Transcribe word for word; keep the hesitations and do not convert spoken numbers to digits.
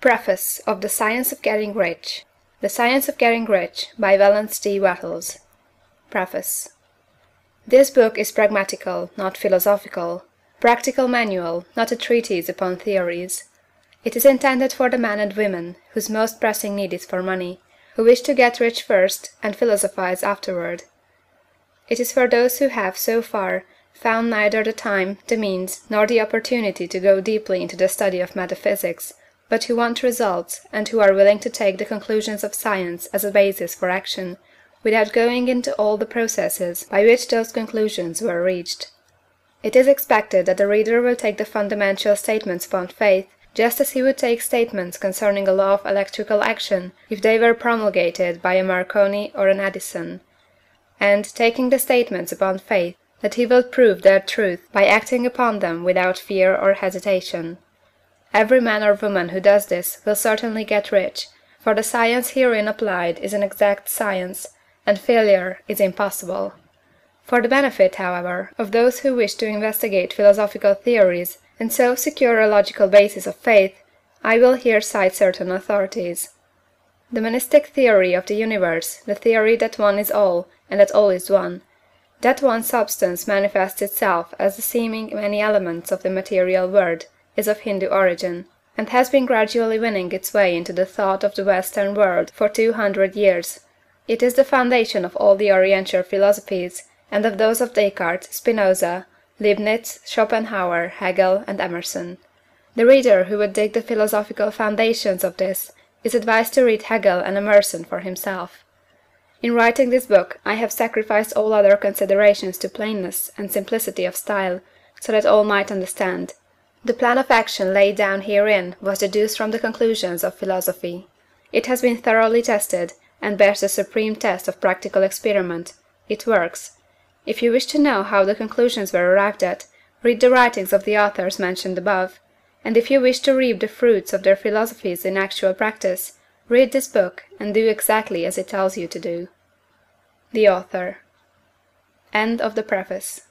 Preface of The Science of Getting Rich. The Science of Getting Rich by Wallace D. Wattles. Preface. This book is pragmatical, not philosophical. Practical manual, not a treatise upon theories. It is intended for the men and women whose most pressing need is for money, who wish to get rich first and philosophize afterward. It is for those who have, so far, found neither the time, the means, nor the opportunity to go deeply into the study of metaphysics, but who want results, and who are willing to take the conclusions of science as a basis for action, without going into all the processes by which those conclusions were reached. It is expected that the reader will take the fundamental statements upon faith, just as he would take statements concerning a law of electrical action if they were promulgated by a Marconi or an Edison, and, taking the statements upon faith, that he will prove their truth by acting upon them without fear or hesitation. Every man or woman who does this will certainly get rich, for the science herein applied is an exact science, and failure is impossible. For the benefit, however, of those who wish to investigate philosophical theories, and so secure a logical basis of faith, I will here cite certain authorities. The monistic theory of the universe, the theory that one is all, and that all is one, that one substance manifests itself as the seeming many elements of the material world, is of Hindu origin, and has been gradually winning its way into the thought of the Western world for two hundred years. It is the foundation of all the Oriental philosophies, and of those of Descartes, Spinoza, Leibniz, Schopenhauer, Hegel, and Emerson. The reader who would dig the philosophical foundations of this is advised to read Hegel and Emerson for himself. In writing this book, I have sacrificed all other considerations to plainness and simplicity of style, so that all might understand. The plan of action laid down herein was deduced from the conclusions of philosophy. It has been thoroughly tested, and bears the supreme test of practical experiment. It works. If you wish to know how the conclusions were arrived at, read the writings of the authors mentioned above, and if you wish to reap the fruits of their philosophies in actual practice, read this book and do exactly as it tells you to do. The Author. End of the Preface.